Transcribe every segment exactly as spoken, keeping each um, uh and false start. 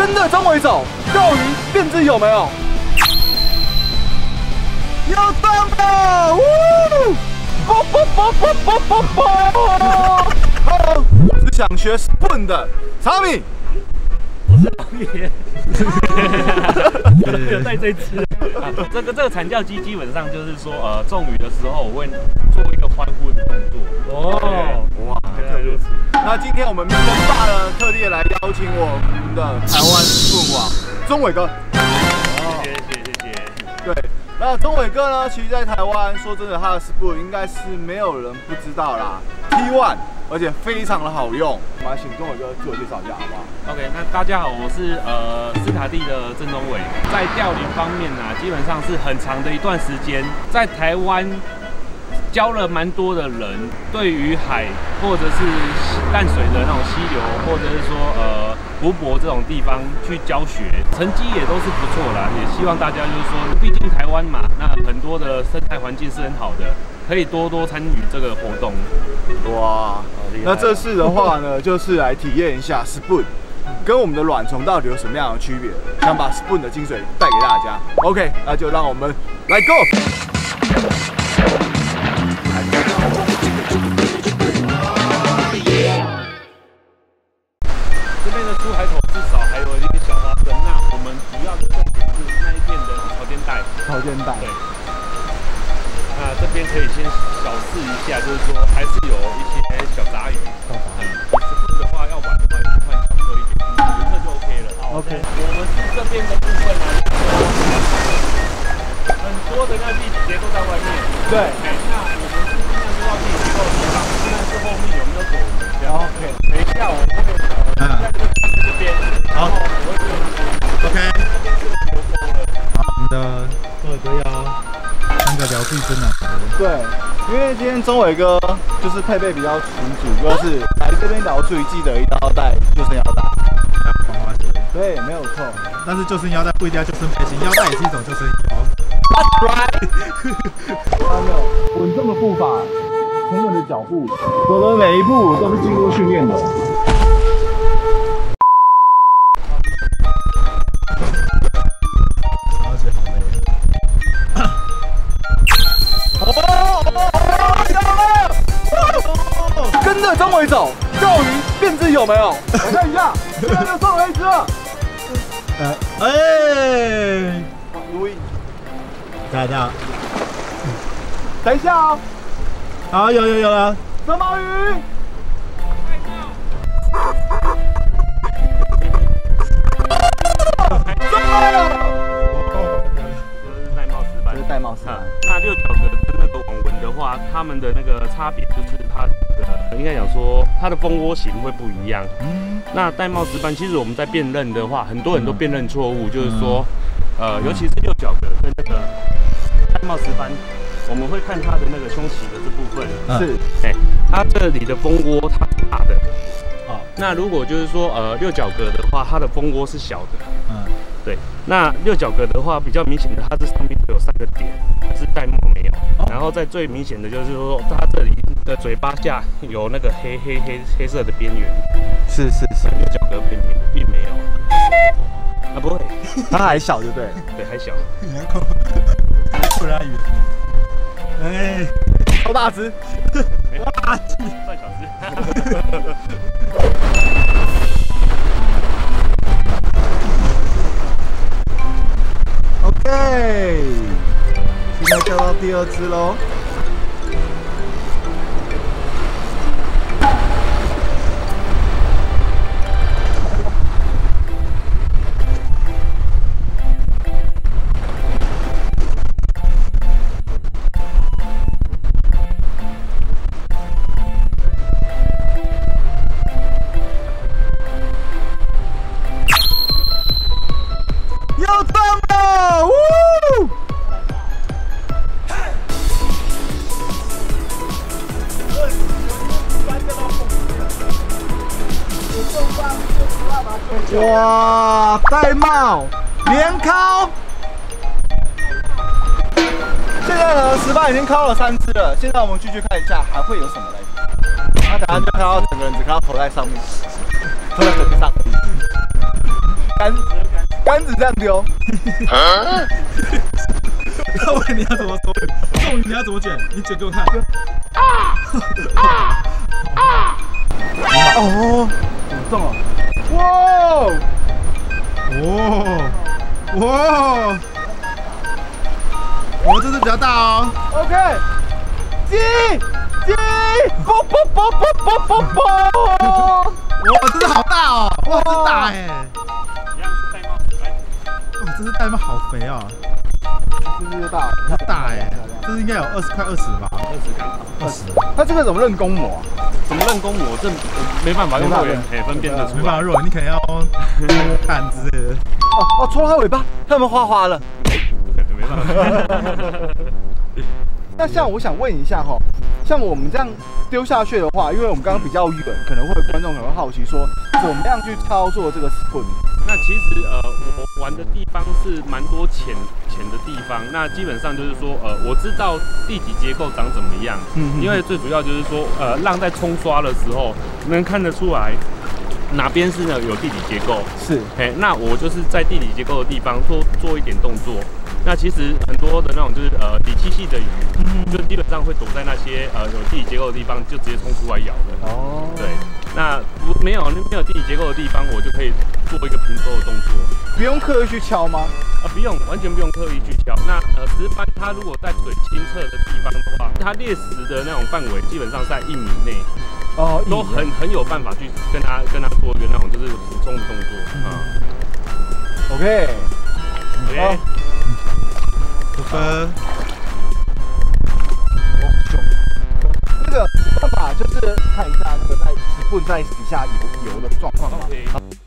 跟着钟伟走，钓鱼便知有没有。有上了！呜！啵啵啵啵啵啵啵！好，是想学 spoon 的查米。 我是老爷。没有带这只。啊，这个这个惨叫机基本上就是说，呃，中鱼的时候我会做一个欢呼的动作。哦，哇，原来如此。 那今天我们民生爸呢，特地来邀请我们的台湾 spoon 王钟伟哥。 谢谢谢谢谢谢。 对。那钟伟哥呢？其实，在台湾，说真的，他的 spoon 应该是没有人不知道啦 ，T 一， 而且非常的好用。我们来请钟伟哥自我介绍一下，好不好 ？OK， 那大家好，我是呃斯卡蒂的郑宗伟。在钓鱼方面呢、啊，基本上是很长的一段时间，在台湾教了蛮多的人，对于海或者是淡水的那种溪流，或者是说呃。湖泊这种地方去教学，成绩也都是不错啦。也希望大家就是说，毕竟台湾嘛，那很多的生态环境是很好的，可以多多参与这个活动。哇， 那这次的话呢，就是来体验一下 spoon 跟我们的卵虫到底有什么样的区别，想把 spoon 的精髓带给大家。OK， 那就让我们来 go。 这边的出海口至少还有一些小花生，那我们主要的重点是那一片的潮间带。 潮间带。对。 那这边可以先小试一下，就是说还是有一些小杂鱼。小杂鱼。你吃的话要玩的话，就换小颗一点，颜色就 OK 了。OK。我们是这边的部分呢，很多的那地结构在外面。对。那我们是尽量都要地结构地方，看是后面有没有躲鱼。OK。等一下我会。嗯，这边好 ，OK。好，我们的钟伟哥要三个疗具真的。 对，因为今天钟伟哥就是配备比较充足，就是来这边疗具记得一定要带救生腰带， 还有防滑鞋。 对，没有错。 但是救生腰带不一定要救生背心，腰带也是一种救生衣哦。 That's right。他没有稳重的步伐，沉稳的脚步，走的每一步都是经过训练的。跟着钟伟走，钓鱼便知有没有。我看一下，现在就送我一只了。 呃，哎， 录音。 等一下， 等一下哦。 好，有有有了。 什么鱼？玳瑁石斑， 那六角格跟那个网纹的话，它们的那个差别就是它的应该讲说它的蜂窝型会不一样。嗯，那玳瑁石斑其实我们在辨认的话，很多人都辨认错误，就是说，呃，尤其是六角格跟那个玳瑁石斑，我们会看它的那个胸鳍的这部分， 是， 哎，它这里的蜂窝它大的，哦，那如果就是说呃六角格的话，它的蜂窝是小的，嗯。对，那六角格的话比较明显的，它这上面会有三个点，是玳瑁没有。哦、然后在最明显的就是说，它这里的嘴巴下有那个黑黑黑黑色的边缘。 是是是， 六角格并并没有。啊，不会， 它还小，对不对？ 对，还小。 突然鱼，哎， 超大只， 大只，算小只。 OK， 现在钓到第二只喽。哇，玳瑁连敲！现在呢，石斑已经敲了三只了。现在我们继续看一下还会有什么嘞？他等下就看到整个人只看到头在上面，头在腿上。 杆杆子这样丢。 要问你要怎么抽？送你要怎么卷？你卷给我看。 哦，很重哦。哇！ 哇哇！我这只比较大哦。 OK， 鸡鸡，啵啵啵啵啵啵啵。 哇，真的好大哦！哇，真大哎！ 一样是玳瑁，来。 哇，这只玳瑁好肥哦。 是不是大？ 很大哎，这是应该有二十快二十吧？ 二十刚好。 二十。 它这个怎么认公模啊？ 怎么认公模？这没办法用肉眼可分辨得出来。 没办法肉，你可能要看之类的。 哦哦，戳它尾巴，它有没有花花了？ 可能没办法。 那像我想问一下哈，像我们这样丢下去的话，因为我们刚刚比较远，可能会有观众可能会好奇说，怎么样去操作这个 spoon？ 那其实呃，我玩的地方是蛮多浅浅的地方。那基本上就是说，呃，我知道地底结构长怎么样，嗯，因为最主要就是说，呃，浪在冲刷的时候，能看得出来哪边是呢有地底结构。是，哎，那我就是在地底结构的地方多做一点动作。那其实很多的那种就是呃底栖系的鱼，嗯、就基本上会躲在那些呃有地底结构的地方，就直接冲出来咬的。哦，对。那不没有没有地底结构的地方，我就可以做一个平收的动作。 不用刻意去敲吗？ 啊，不用，完全不用刻意去敲。那呃，直班它如果在水清澈的地方的话，它猎食的那种范围基本上在一米内。哦，都很很有办法去跟它跟它做一个那种就是俯冲的动作啊。 嗯、OK OK。 得分。 哦，凶。那个办法就是看一下那个在spoon在底下游游的状况嘛。Okay.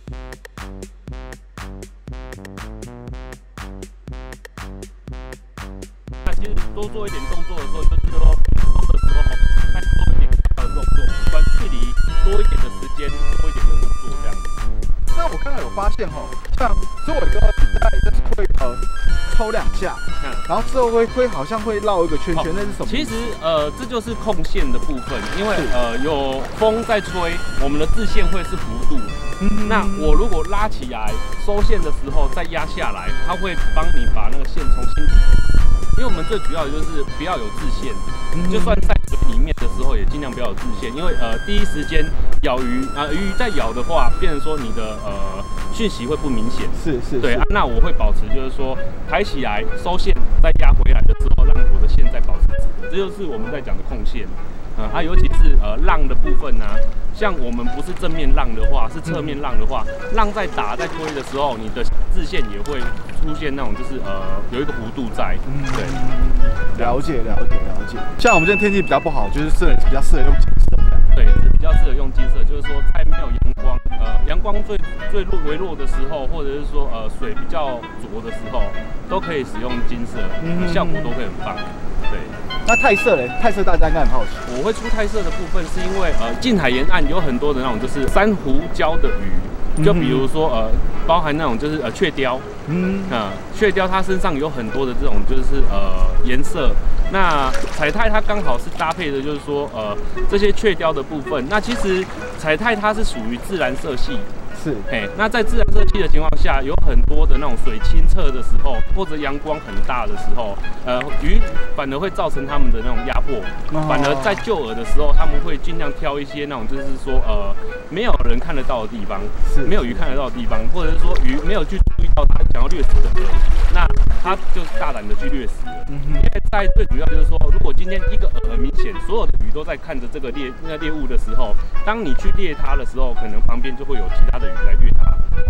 那其实多做一点动作的时候，就是说做的时候再做一点的动作，不然距离多一点的时间，多一点的动作这样子。 那我刚才有发现哈，像所以我哥在就是会呃抽两下，嗯、然后之后会会好像会绕一个圈圈，哦、那是什么？ 其实呃这就是控线的部分，因为呃有风在吹，我们的自线会是弧度。嗯、那我如果拉起来收线的时候再压下来，它会帮你把那个线重新。因为我们最主要的就是不要有自线，嗯、就算在水里面的时候也尽量不要有自线，因为呃第一时间咬鱼啊、呃、鱼在咬的话，变成说你的呃讯息会不明显。是是。对啊，那我会保持就是说抬起来收线，再压回来的时候，让我的线再保持直的，这就是我们在讲的控线。呃啊，尤其是呃浪的部分呢、啊，像我们不是正面浪的话，是侧面浪的话，嗯、浪在打在推的时候，你的自线也会出现那种就是呃有一个弧度在。嗯，对， 了解了解了解。像我们这天气比较不好，就是适合比较适合用金色的。 对，是比较适合用金色，就是说在没有阳光，呃阳光最最弱微弱的时候，或者是说呃水比较浊的时候，都可以使用金色，嗯、效果都会很棒。对。 那泰色嘞？泰色大家应该很好奇。 我会出泰色的部分，是因为呃近海沿岸有很多的那种就是珊瑚礁的鱼，就比如说呃包含那种就是呃雀鲷，嗯啊、呃、雀鲷它身上有很多的这种就是呃颜色。那彩鈦它刚好是搭配的，就是说呃这些雀鲷的部分。那其实彩鈦它是属于自然色系。是，哎，那在自然色系的情况下，有很多的那种水清澈的时候，或者阳光很大的时候，呃，鱼反而会造成它们的那种压迫。哦、反而在救饵的时候，他们会尽量挑一些那种就是说呃没有人看得到的地方，是没有鱼看得到的地方，或者是说鱼没有去注意到它想要掠食的饵，那它就是大胆的去掠食了。嗯、因为在最主要就是说，如果今天一个饵很明显，所有的鱼都在看着这个猎那个猎物的时候，当你去猎它的时候，可能旁边就会有其他的鱼来掠它。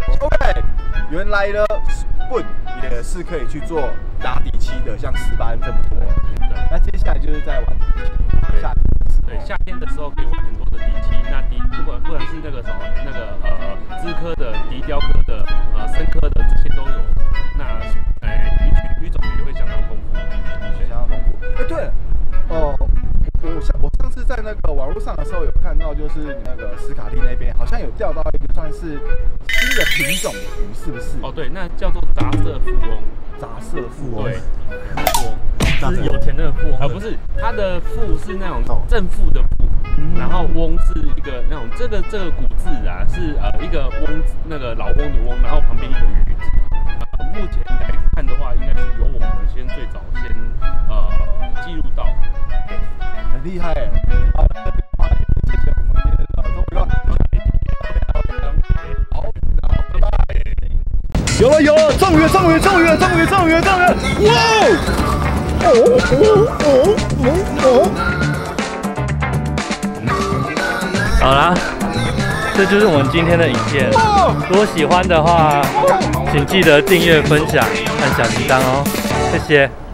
OK， 原来呢 spoon 也是可以去做打底漆的，像石斑这么多。对，那接下来就是在玩夏天。 对，夏天的时候可以玩很多的底漆。那底不管不管是那个什么那个呃枝科的、笛雕科的、呃深科的，这些都有。那哎鱼鱼种也会相当丰富， 相当丰富。哎，对了，哦、呃。我上我上次在那个网络上的时候有看到，就是你那个斯卡利那边好像有钓到一个算是新的品种的鱼，是不是？ 哦，对，那叫做杂色富翁。 杂色富翁。 对，富翁是有钱的富翁，而不是它的富是那种正负的负， 然后翁是一个那种这个这个古字啊，是呃一个翁那个老翁的翁，然后旁边一个鱼字。呃，目前来看的话，应该是由我们先最早先呃记录到， 很厉害哎。好，谢谢我们今天的钟伟哥。好，拜拜。有了有了，中鱼中鱼中鱼中鱼中鱼中鱼！哇！哦哦哦哦哦！ 好啦，这就是我们今天的影片。如果喜欢的话，请记得订阅、分享、按小铃铛哦，谢谢。